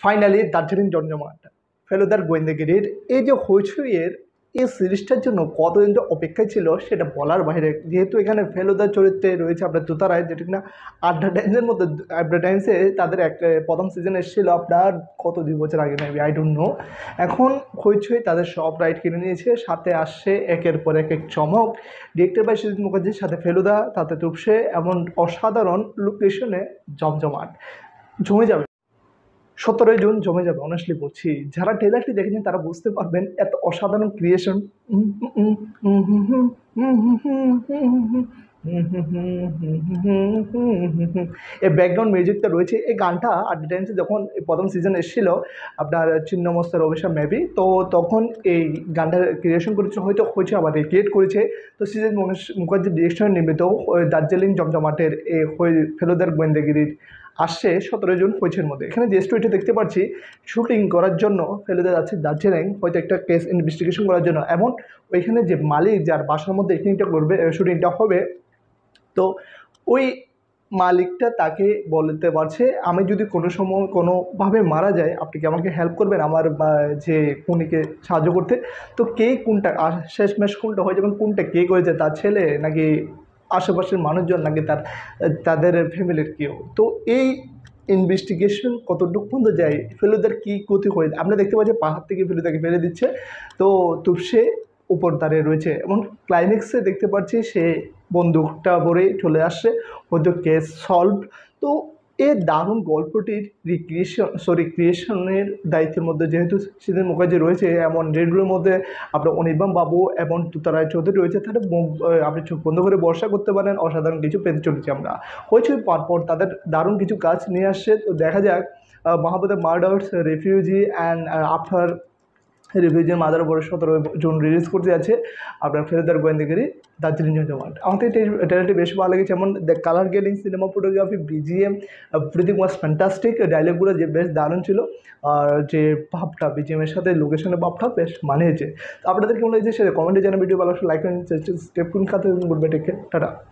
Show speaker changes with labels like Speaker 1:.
Speaker 1: Finally Darjeeling জমজমাট ফেলুদার গোয়েন্দাগিরির এই যে হইচইয়ের এই সিরিজটার জন্য কতদিন যে অপেক্ষায় ছিল সেটা বলার বাইরে। যেহেতু এখানে ফেলুদার চরিত্রে রয়েছে আপনার তোতা রায়, যেটা কিনা অ্যাডভার্টাইজের মধ্যে অ্যাডভার্টাইজে তাদের এক প্রথম সিজন এসেছিল আপনার কত 2 বছর আগে নেবে, আই ডোন্ট নো। এখন হইচই তাদের সব রাইট কিনে নিয়েছে, সাথে আসছে একের পর এক চমক। ডিরেক্টর বাই সৃজিত মুখার্জির সাথে ফেলুদা, তাতে তুপসে, এমন অসাধারণ লোকেশনে জমজমাট জমে যাবে। 17 জুন জমে যাবে, অনেস্টলি বলছি। যারা ট্রেলারটি দেখেছেন তারা বুঝতে পারবেন এত অসাধারণ ক্রিয়েশন। এই ব্যাকগ্রাউন্ড মিউজিকটা রয়েছে, এই গানটা অ্যাডভার্টাইজে যখন প্রথম সিজন এসেছিল আপনার চিন্নমস্তার অভিষেক মেবি, তো তখন এই গানটার ক্রিয়েশন করেছে, হয়তো হয়েছে আবার রিক্রিয়েট করেছে। তো সৃজিত মুখার্জির ডিরেকশনে নির্মিত দার্জিলিং জমজমাটের এই ফেলুদার গোয়েন্দাগিরির আসছে 17 জুন হইচইয়ের মধ্যে। এখানে যে স্টোরিটা দেখতে পাচ্ছি, শুটিং করার জন্য ফেলুদা যাচ্ছে দার্জিলিং, হয়তো একটা কেস ইনভেস্টিগেশন করার জন্য। এমন ওইখানে যে মালিক, যার বাসার মধ্যে শুটিংটা করবে, শুটিংটা হবে, তো ওই মালিকটা তাকে বলতে পারছে আমি যদি কোনো সময় কোনোভাবে মারা যায় আপনি কি আমাকে হেল্প করবেন আমার যে খুনিকে সাহায্য করতে। তো কে কোনটা শেষমেশ কোনটা হয়ে যাবেন, কোনটা কে করেছে, তার ছেলে নাকি আশেপাশের মানুষজন নাকি তাদের ফ্যামিলির কেউ। তো এই ইনভেস্টিগেশন কতটুকু পর্যন্ত যায়, ফেলুদার কী ক্ষতি হয়ে, আমরা দেখতে পাচ্ছি পাহাড় থেকে ফেলুদাকে ফেলে দিচ্ছে, তো তুপসে উপর দাঁড়িয়ে রয়েছে এবং ক্লাইম্যাক্সে দেখতে পাচ্ছি সে বন্দুকটা ভরে চলে আসছে, হয়তো কেস সলভ। তো এই দারুণ গল্পটির ক্রিয়েশনের দায়িত্বের মধ্যে যেহেতু সৃজিত মুখার্জি রয়েছে, এমন রেডগুলোর মধ্যে আপনার অনির্বাণ বাবু এবং তোতা রায় চৌধুরী রয়েছে, তাহলে আপনি চোখ বন্ধ করে ভরসা করতে পারেন অসাধারণ কিছু পেতে চলেছি আমরা। হইচই পরপর তাদের দারুণ কিছু কাজ নিয়ে আসছে। তো দেখা যাক মহাবতের মার্ডার্স, রেফিউজি অ্যান্ড আফটার রিভিউজের মাদার উপরে 17 জুন রিলিজ করতে যাচ্ছে আপনার ফেলুদার গোয়েন্দাগিরি দার্জিলিং জমজমাট। আমাকে ট্রেলারটি বেশ ভালো লেগেছে, যেমন the colour grading, cinematography, BGM, everything was fantastic. ডায়লগগুলো যে বেশ দারুণ ছিল, আর যে ভাবটা বিজিএমের সাথে লোকেশনের ভাবটা বেশ মানিয়েছে। তো আপনাদের কেমন লাগছে সেটা কমেন্টে জানান। ভিডিও ভালো লাইক করেন, স্টেপ করুন, খাতে বলবে টেকে টাটা।